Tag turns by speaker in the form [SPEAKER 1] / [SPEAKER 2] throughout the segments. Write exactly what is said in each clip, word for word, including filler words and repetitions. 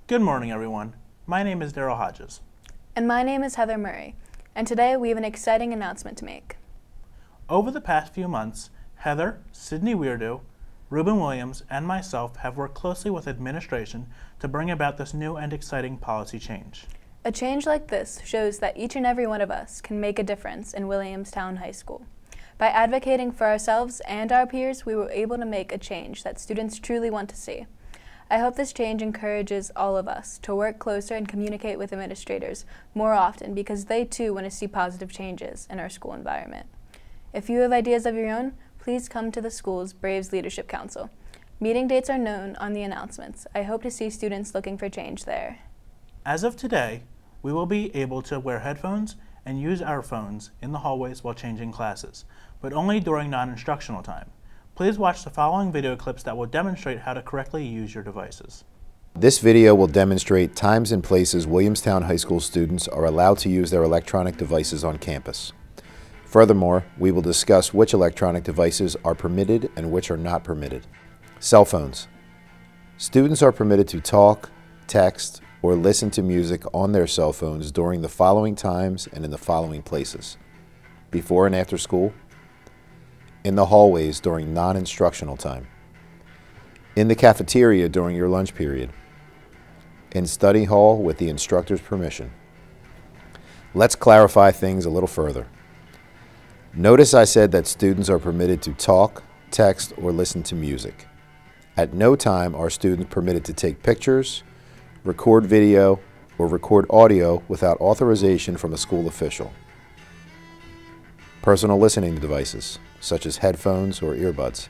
[SPEAKER 1] Good morning, everyone. My name is Daryl Hodges.
[SPEAKER 2] And my name is Heather Murray, and today we have an exciting announcement to make.
[SPEAKER 1] Over the past few months, Heather, Sydney Weirdo, Ruben Williams, and myself have worked closely with administration to bring about this new and exciting policy change.
[SPEAKER 2] A change like this shows that each and every one of us can make a difference in Williamstown High School. By advocating for ourselves and our peers, we were able to make a change that students truly want to see. I hope this change encourages all of us to work closer and communicate with administrators more often because they too want to see positive changes in our school environment. If you have ideas of your own, please come to the school's Braves Leadership Council. Meeting dates are known on the announcements. I hope to see students looking for change there.
[SPEAKER 1] As of today, we will be able to wear headphones and use our phones in the hallways while changing classes, but only during non-instructional time. Please watch the following video clips that will demonstrate how to correctly use your devices.
[SPEAKER 3] This video will demonstrate times and places Williamstown High School students are allowed to use their electronic devices on campus. Furthermore, we will discuss which electronic devices are permitted and which are not permitted. Cell phones. Students are permitted to talk, text, or listen to music on their cell phones during the following times and in the following places: before and after school, in the hallways during non-instructional time, in the cafeteria during your lunch period, in study hall with the instructor's permission. Let's clarify things a little further. Notice I said that students are permitted to talk, text, or listen to music. At no time are students permitted to take pictures, record video, or record audio without authorization from a school official. Personal listening devices, such as headphones or earbuds.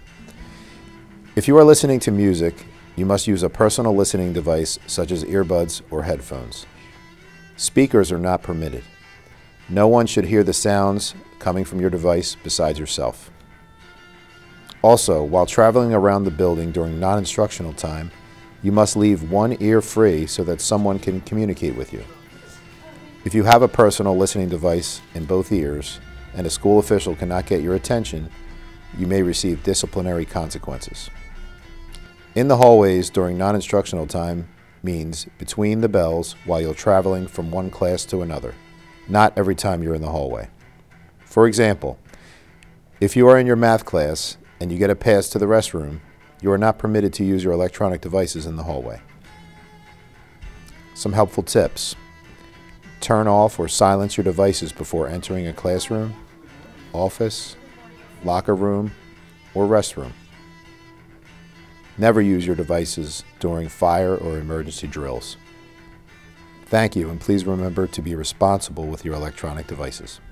[SPEAKER 3] If you are listening to music, you must use a personal listening device such as earbuds or headphones. Speakers are not permitted. No one should hear the sounds coming from your device besides yourself. Also, while traveling around the building during non-instructional time, you must leave one ear free so that someone can communicate with you. If you have a personal listening device in both ears and a school official cannot get your attention, you may receive disciplinary consequences. In the hallways during non-instructional time means between the bells while you're traveling from one class to another, not every time you're in the hallway. For example, if you are in your math class and you get a pass to the restroom, you are not permitted to use your electronic devices in the hallway. Some helpful tips. Turn off or silence your devices before entering a classroom, office, locker room, or restroom. Never use your devices during fire or emergency drills. Thank you, and please remember to be responsible with your electronic devices.